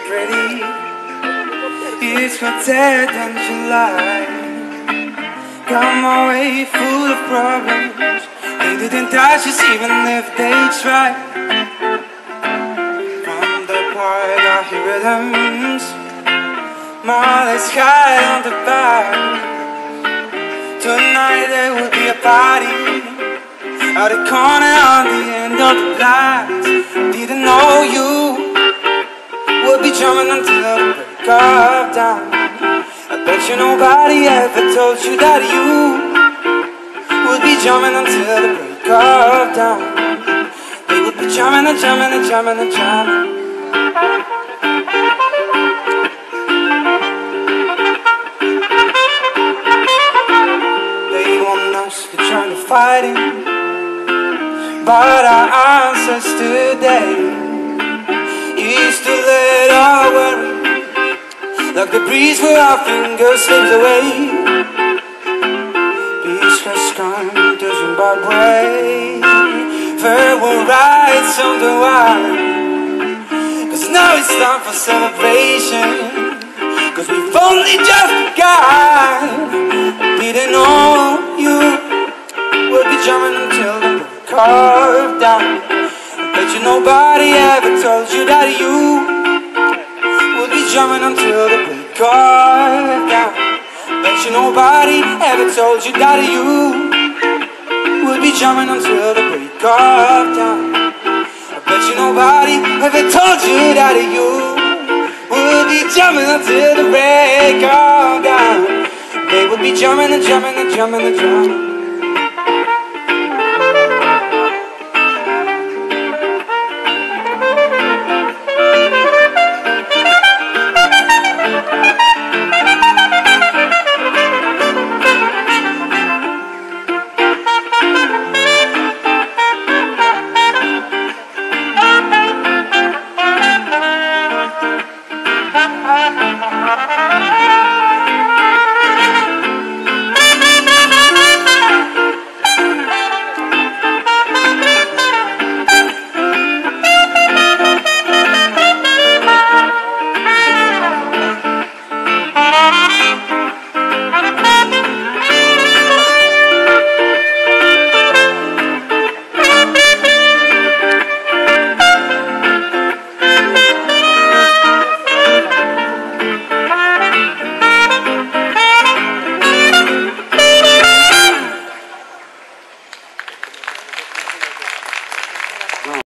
pretty. It's hotter than July. Got my way full of problems. They didn't touch us even if they tried. From the park I hear rhythms. My legs high on the bar. Tonight there will be a party at the corner on the end of the lights. Didn't know you would be drumming until the break of dawn. I bet you nobody ever told you that you would be drumming until the break of dawn. They would be drumming and drumming and drumming and drumming. They want us to try to fight it, but our answers today is to let our worry, like the breeze where our fingers slips away. Peace has come to Zimbabwe, farewell rights on the wire. Cause now it's time for celebration, cause we've only just begun. Didn't know you would be drumming until the break of dawn. Bet you nobody ever told you that you would be drumming until the break of dawn. Bet you nobody ever told you that you would be drumming until the break of dawn. I bet you nobody ever told you that you would be drumming until the break of dawn. They would be drumming and drumming and drumming and drumming.